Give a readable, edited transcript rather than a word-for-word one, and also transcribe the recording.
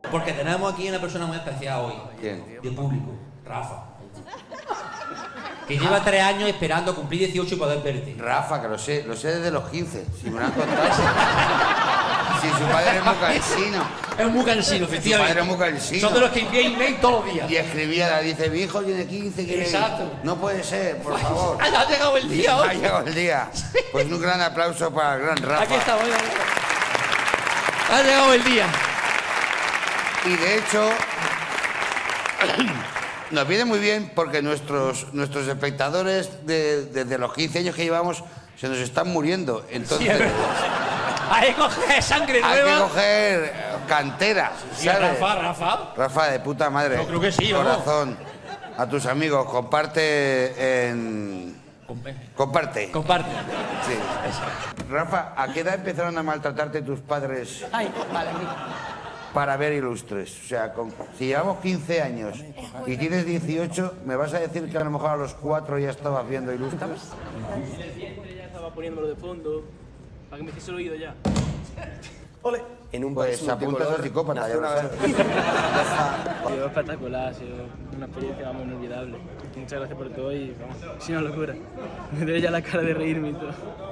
Porque tenemos aquí una persona muy especial hoy. ¿Quién? De público. Rafa. Que lleva 3 años esperando cumplir 18 y poder verte. Rafa, que lo sé desde los 15. Si me lo han contado. Si su padre es muy cansino. Es muy cansino, efectivamente. Su padre es muy cansino. Son de los que envía email todos los días. Y escribía, dice, mi hijo tiene 15, quiere... Exacto. No puede ser, por favor. Ha llegado el día hoy. Ha llegado el día. Pues un gran aplauso para el gran Rafa. Aquí estamos. Ha llegado el día. Y de hecho, nos viene muy bien porque nuestros espectadores desde los 15 años que llevamos se nos están muriendo. Entonces, Sí, hay que coger sangre hay nueva. que coger cantera, Sí, ¿sabes? Rafa. Rafa, de puta madre. Yo creo que sí, vamos. Corazón. A tus amigos, comparte en... Comparte. Comparte. Sí. Rafa, ¿a qué edad empezaron a maltratarte tus padres Ay, vale. para ver Ilustres? O sea, si llevamos 15 años y tienes 18, ¿me vas a decir que a lo mejor a los 4 ya estabas viendo Ilustres? Ya estaba poniéndolo de fondo, para que me hiciese el oído ya. Ole. En un Pues país apuntas al psicópata, nació ya una lo vez. Ha sido espectacular, ha sido una experiencia, vamos, inolvidable. Muchas gracias por todo y, vamos, ha sido una locura. Me doy ya la cara de reírme y todo.